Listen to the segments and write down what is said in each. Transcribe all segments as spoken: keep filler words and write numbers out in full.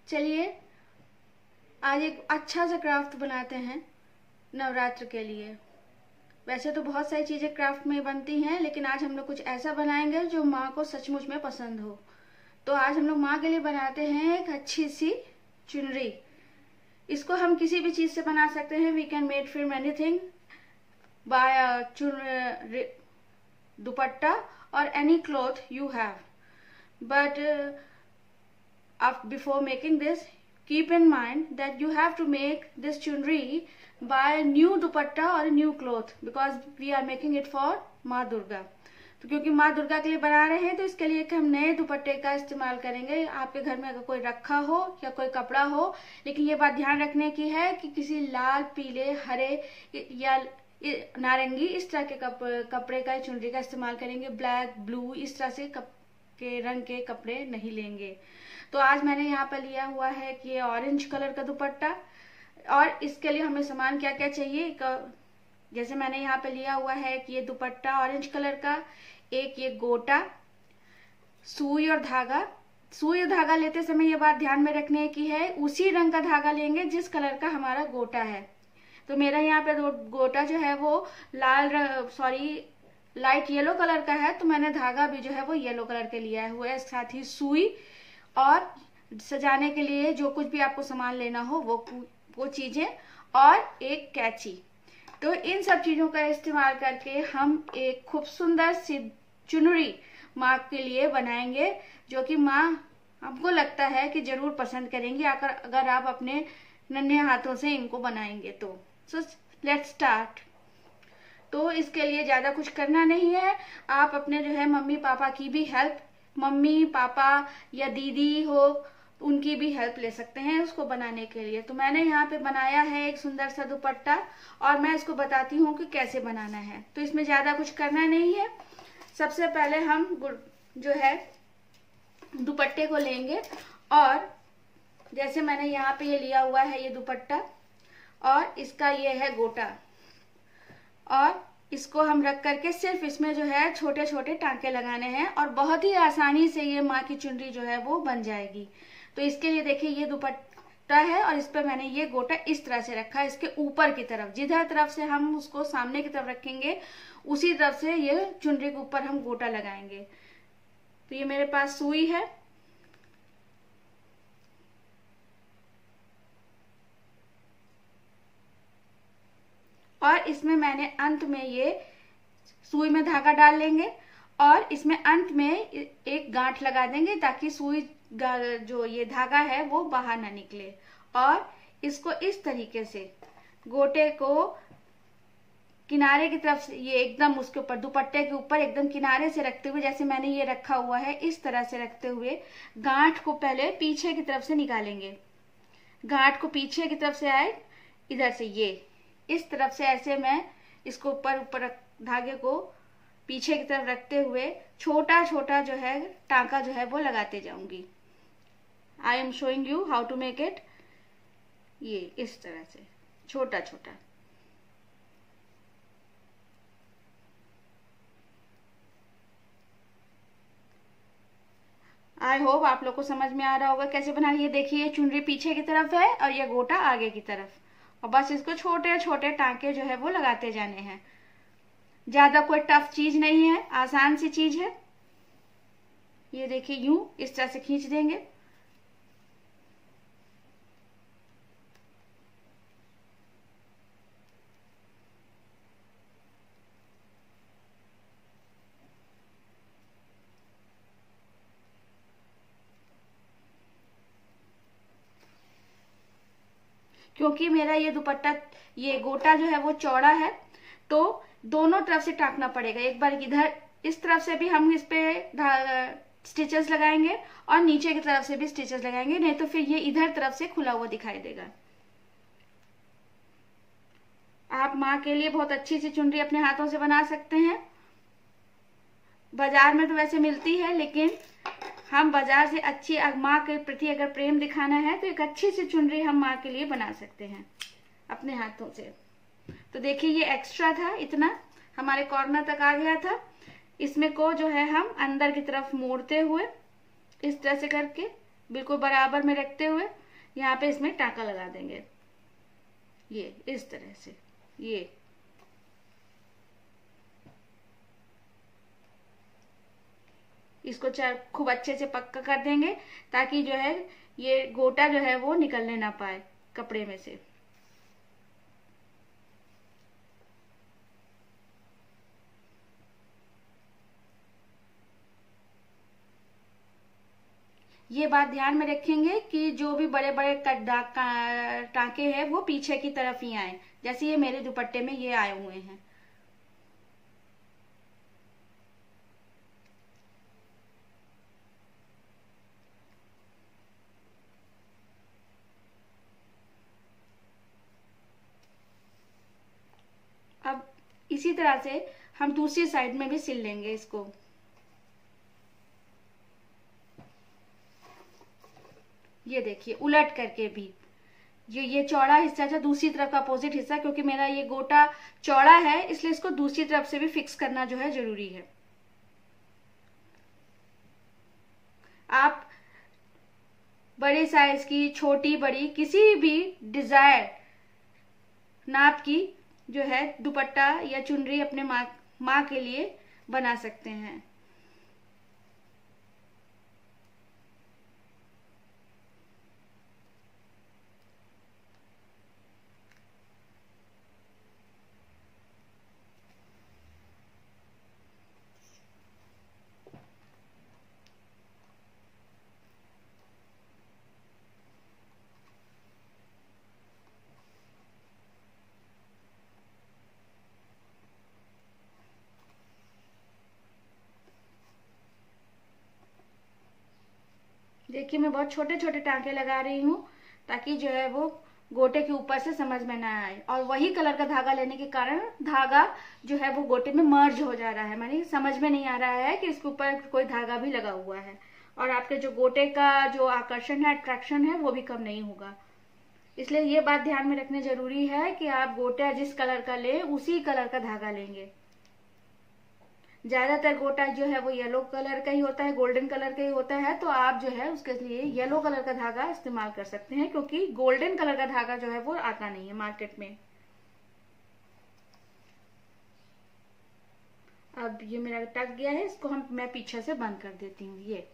चलिए आज एक अच्छा सा क्राफ्ट बनाते हैं नवरात्र के लिए। वैसे तो बहुत सारी चीज़ें क्राफ्ट में बनती हैं, लेकिन आज हम लोग कुछ ऐसा बनाएंगे जो माँ को सचमुच में पसंद हो। तो आज हम लोग माँ के लिए बनाते हैं एक अच्छी सी चुनरी। इसको हम किसी भी चीज़ से बना सकते हैं। We can made from anything by चुन दुपट्टा और any cloth you have, but uh, before making this, keep in mind that you have to make this chunri by new dupatta or new cloth, because we are making it for माँ दुर्गा। तो क्योंकि माँ दुर्गा के लिए बना रहे हैं तो इसके लिए हम नए दुपट्टे का इस्तेमाल करेंगे। आपके घर में अगर कोई रखा हो या कोई कपड़ा हो, लेकिन ये बात ध्यान रखने की है कि किसी लाल, पीले, हरे या नारंगी इस तरह के कप, कपड़े का चुनरी का इस्तेमाल करेंगे। ब्लैक, ब्लू इस तरह से कप के रंग के कपड़े नहीं लेंगे। तो आज मैंने यहाँ पर लिया हुआ है कि ये ऑरेंज कलर का दुपट्टा, और इसके लिए हमें सामान क्या क्या चाहिए। जैसे मैंने यहाँ पे लिया हुआ है कि ये दुपट्टा ऑरेंज कलर का, एक ये गोटा, सुई और धागा। सुई और धागा लेते समय ये बात ध्यान में रखने की है, उसी रंग का धागा लेंगे जिस कलर का हमारा गोटा है। तो मेरा यहाँ पे गोटा जो है वो लाल सॉरी लाइट येलो कलर का है, तो मैंने धागा भी जो है वो येलो कलर के लिया हुआ है। साथ ही सुई और सजाने के लिए जो कुछ भी आपको सामान लेना हो वो वो चीजें, और एक कैंची। तो इन सब चीजों का इस्तेमाल करके हम एक खूब सुंदर सी चुनरी माँ के लिए बनाएंगे, जो कि माँ हमको लगता है कि जरूर पसंद करेंगी अगर अगर आप अपने नन्हे हाथों से इनको बनाएंगे तो। So let's start. तो इसके लिए ज़्यादा कुछ करना नहीं है। आप अपने जो है मम्मी पापा की भी हेल्प, मम्मी पापा या दीदी हो उनकी भी हेल्प ले सकते हैं उसको बनाने के लिए। तो मैंने यहाँ पे बनाया है एक सुंदर सा दुपट्टा, और मैं इसको बताती हूँ कि कैसे बनाना है। तो इसमें ज़्यादा कुछ करना नहीं है। सबसे पहले हम जो है दुपट्टे को लेंगे, और जैसे मैंने यहाँ पे ये लिया हुआ है ये दुपट्टा, और इसका ये है गोटा, और इसको हम रख करके सिर्फ इसमें जो है छोटे छोटे टांके लगाने हैं, और बहुत ही आसानी से ये माँ की चुनरी जो है वो बन जाएगी। तो इसके लिए देखिए ये दुपट्टा है, और इस पर मैंने ये गोटा इस तरह से रखा है। इसके ऊपर की तरफ, जिधर तरफ से हम उसको सामने की तरफ रखेंगे उसी तरफ से ये चुनरी के ऊपर हम गोटा लगाएंगे। तो ये मेरे पास सुई है, और इसमें मैंने अंत में ये सुई में धागा डाल लेंगे, और इसमें अंत में एक गांठ लगा देंगे ताकि सुई जो ये धागा है वो बाहर ना निकले। और इसको इस तरीके से गोटे को किनारे की तरफ से, ये एकदम उसके ऊपर दुपट्टे के ऊपर एकदम किनारे से रखते हुए, जैसे मैंने ये रखा हुआ है इस तरह से रखते हुए गांठ को पहले पीछे की तरफ से निकालेंगे। गांठ को पीछे की तरफ से आए, इधर से ये इस तरफ से ऐसे मैं इसको ऊपर ऊपर धागे को पीछे की तरफ रखते हुए छोटा छोटा जो है टांका जो है वो लगाते जाऊंगी। I am showing you how to make it. ये इस तरह से छोटा छोटा। आई होप आप लोग को समझ में आ रहा होगा कैसे बना। ये देखिए ये चुनरी पीछे की तरफ है और ये गोटा आगे की तरफ, और बस इसको छोटे छोटे टांके जो है वो लगाते जाने हैं। ज्यादा कोई टफ चीज नहीं है, आसान सी चीज है। ये देखिए यूं इस तरह से खींच देंगे। क्योंकि मेरा ये दुपट्टा, ये गोटा जो है वो चौड़ा है, तो दोनों तरफ से टाँकना पड़ेगा। एक बार इधर इस तरफ से भी हम इस पे स्टिचेस लगाएंगे, और नीचे की तरफ से भी स्टिचेस लगाएंगे, नहीं तो फिर ये इधर तरफ से खुला हुआ दिखाई देगा। आप माँ के लिए बहुत अच्छी सी चुनरी अपने हाथों से बना सकते हैं। बाजार में तो वैसे मिलती है, लेकिन हम बाजार से अच्छी माँ के प्रति अगर प्रेम दिखाना है तो एक अच्छी सी चुनरी हम माँ के लिए बना सकते हैं अपने हाथों से। तो देखिए ये एक्स्ट्रा था, इतना हमारे कॉर्नर तक आ गया था। इसमें को जो है हम अंदर की तरफ मोड़ते हुए इस तरह से करके बिल्कुल बराबर में रखते हुए यहाँ पे इसमें टाँका लगा देंगे, ये इस तरह से। ये इसको चार खूब अच्छे से पक्का कर देंगे ताकि जो है ये गोटा जो है वो निकलने ना पाए कपड़े में से। ये बात ध्यान में रखेंगे कि जो भी बड़े बड़े टाँके हैं वो पीछे की तरफ ही आए, जैसे ये मेरे दुपट्टे में ये आए हुए हैं। अब इसी तरह से हम दूसरी साइड में भी सिल लेंगे इसको। ये देखिए उलट करके भी, ये ये चौड़ा हिस्सा था, दूसरी तरफ का अपोजिट हिस्सा, क्योंकि मेरा ये गोटा चौड़ा है इसलिए इसको दूसरी तरफ से भी फिक्स करना जो है जरूरी है। आप बड़े साइज की, छोटी बड़ी किसी भी डिजायर नाप की जो है दुपट्टा या चुनरी अपने माँ माँ के लिए बना सकते हैं। देखिए मैं बहुत छोटे छोटे टाँके लगा रही हूँ ताकि जो है वो गोटे के ऊपर से समझ में ना आए, और वही कलर का धागा लेने के कारण धागा जो है वो गोटे में मर्ज हो जा रहा है, मानी समझ में नहीं आ रहा है कि इसके ऊपर कोई धागा भी लगा हुआ है, और आपके जो गोटे का जो आकर्षण है, अट्रैक्शन है, वो भी कम नहीं होगा। इसलिए ये बात ध्यान में रखनी जरूरी है कि आप गोटा जिस कलर का ले उसी कलर का धागा लेंगे। ज्यादातर गोटा जो है वो येलो कलर का ही होता है, गोल्डन कलर का ही होता है, तो आप जो है उसके लिए येलो कलर का धागा इस्तेमाल कर सकते हैं, क्योंकि गोल्डन कलर का धागा जो है वो आता नहीं है मार्केट में। अब ये मेरा टक गया है, इसको हम मैं पीछे से बंद कर देती हूँ। ये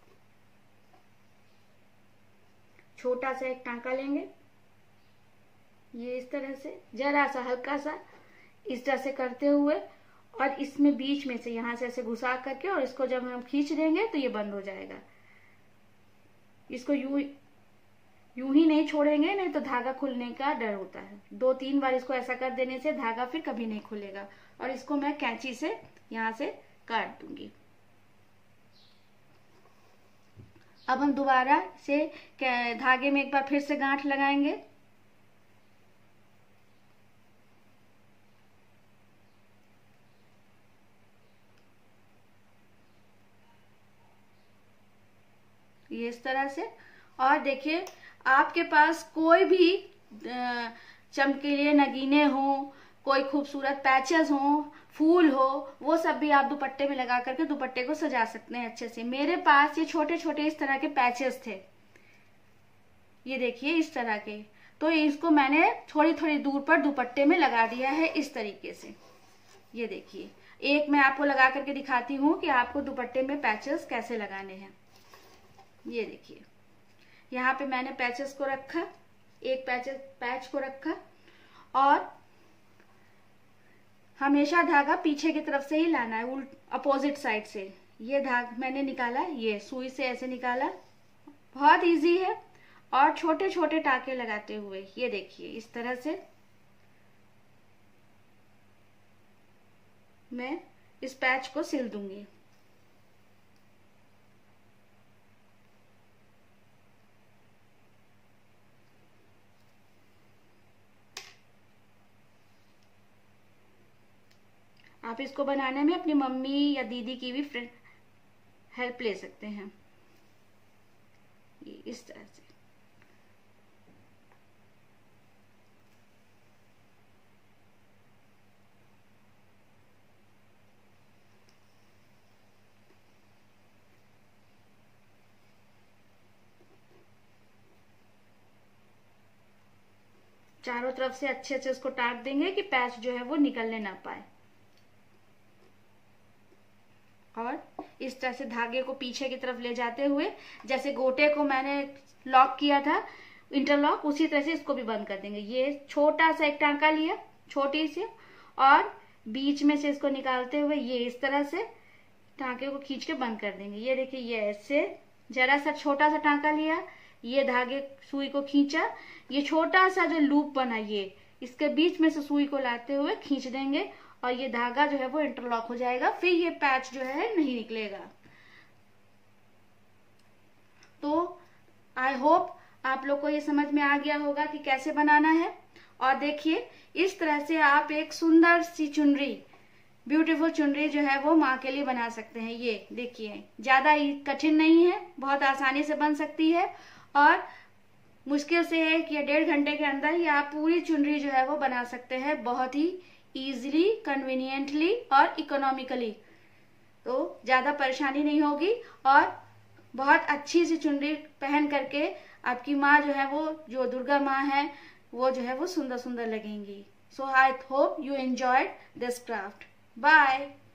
छोटा सा एक टांका लेंगे, ये इस तरह से जरा सा हल्का सा इस तरह से करते हुए, और इसमें बीच में से यहां से ऐसे घुसा करके, और इसको जब हम खींच देंगे तो ये बंद हो जाएगा। इसको यूं यूं ही नहीं छोड़ेंगे, नहीं तो धागा खुलने का डर होता है। दो तीन बार इसको ऐसा कर देने से धागा फिर कभी नहीं खुलेगा। और इसको मैं कैंची से यहां से काट दूंगी। अब हम दोबारा से धागे में एक बार फिर से गांठ लगाएंगे। ये इस तरह से। और देखिए आपके पास कोई भी चमकीले नगीने हो, कोई खूबसूरत पैचेस हो, फूल हो, वो सब भी आप दुपट्टे में लगा करके दुपट्टे को सजा सकते हैं अच्छे से। मेरे पास ये छोटे छोटे इस तरह के पैचेस थे, ये देखिए इस तरह के, तो इसको मैंने थोड़ी थोड़ी दूर पर दुपट्टे में लगा दिया है इस तरीके से। ये देखिए एक मैं आपको लगा करके दिखाती हूँ कि आपको दुपट्टे में पैचेस कैसे लगाने हैं। ये देखिए यहाँ पे मैंने पैचेस को रखा, एक पैच पैच को रखा, और हमेशा धागा पीछे की तरफ से ही लाना है, उल्ट अपोजिट साइड से। ये धागा मैंने निकाला, ये सुई से ऐसे निकाला, बहुत इजी है। और छोटे छोटे टाके लगाते हुए ये देखिए इस तरह से मैं इस पैच को सिल दूंगी। आप इसको बनाने में अपनी मम्मी या दीदी की भी फ्रेंड हेल्प ले सकते हैं। ये इस तरह से चारों तरफ से अच्छे से उसको टाक देंगे कि पैच जो है वो निकलने ना पाए। और इस तरह से धागे को पीछे की तरफ ले जाते हुए, जैसे गोटे को मैंने लॉक किया था इंटरलॉक, उसी तरह से इसको भी बंद कर देंगे। ये छोटा सा एक टांका लिया, छोटी सी, और बीच में से इसको निकालते हुए ये इस तरह से टांके को खींच के बंद कर देंगे। ये देखिए, ये ऐसे जरा सा छोटा सा टांका लिया, ये धागे सुई को खींचा, ये छोटा सा जो लूप बना ये इसके बीच में से सुई को लाते हुए खींच देंगे और ये धागा जो है वो इंटरलॉक हो जाएगा। फिर ये पैच जो है नहीं निकलेगा। तो आई होप आप लोग को ये समझ में आ गया होगा कि कैसे बनाना है। और देखिए, इस तरह से आप एक सुंदर सी चुनरी, ब्यूटीफुल चुनरी जो है वो माँ के लिए बना सकते हैं। ये देखिए, ज्यादा कठिन नहीं है, बहुत आसानी से बन सकती है और मुश्किल से एक या डेढ़ घंटे के अंदर ही आप पूरी चुनरी जो है वो बना सकते हैं, बहुत ही इजीली, कन्वीनियंटली और इकोनॉमिकली। तो ज्यादा परेशानी नहीं होगी और बहुत अच्छी सी चुनरी पहन करके आपकी माँ जो है वो, जो दुर्गा माँ है, वो जो है वो सुंदर सुंदर लगेंगी। So I hope you enjoyed this craft. Bye.